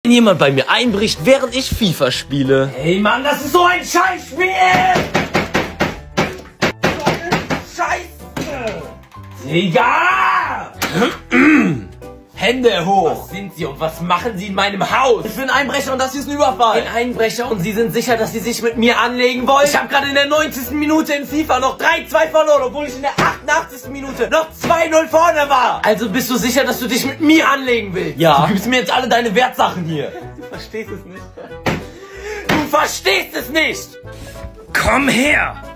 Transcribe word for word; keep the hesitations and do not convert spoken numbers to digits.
Wenn jemand bei mir einbricht, während ich FIFA spiele. Hey Mann, das ist so ein Scheißspiel! Scheiße! Digga! Hände hoch! Was sind Sie und was machen Sie in meinem Haus? Ich bin Einbrecher und das hier ist ein Überfall. Ein Einbrecher und Sie sind sicher, dass Sie sich mit mir anlegen wollen? Ich habe gerade in der neunzigsten Minute in FIFA noch drei zwei verloren, obwohl ich in der achtundachtzigsten Minute noch zwei null vorne war. Also bist du sicher, dass du dich mit mir anlegen willst? Ja. Du gibst mir jetzt alle deine Wertsachen hier. Du verstehst es nicht. Du verstehst es nicht! Komm her!